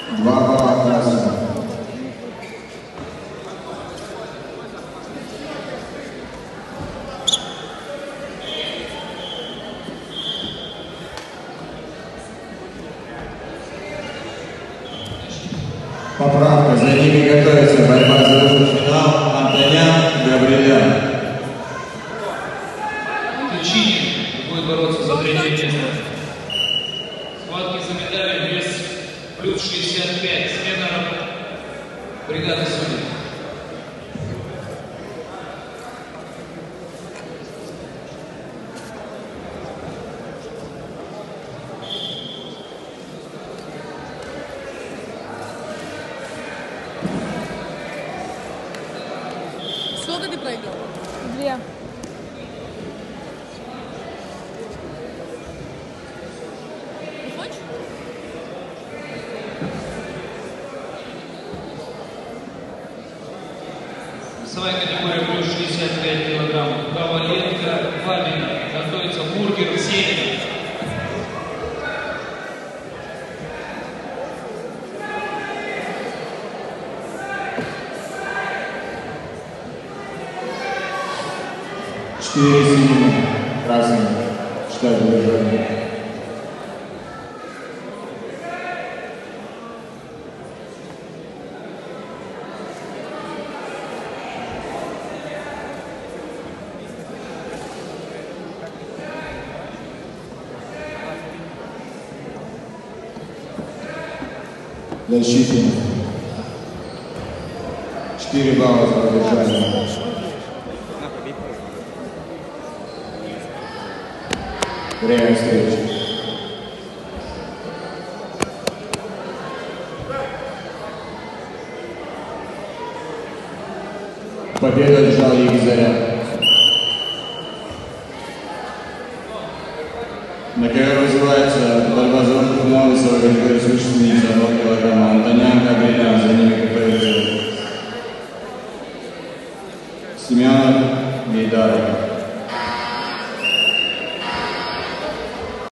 2 балла красных. Поправка. За ними готовится борьба за выход в финал Антонян Габриэлян. Ключини будет бороться за третье место. Схватки за медали вес плюс 65. Смена бригады судей. Сколько ты проиграл? 2. Не хочешь? Весовая категория плюс 65 килограммов. Коваленко Фабина. Готовится бургер в сене. Четыре синего, красный, штат держания. Защитник. 4 балла за удержание. Время встречи. Победу одержал Егизарян. На КР вызывается борьба за выход в финал весовой категории свыше 71 килограмма. Антонян Габриэлян, за ними готовится Семен Гейдаров.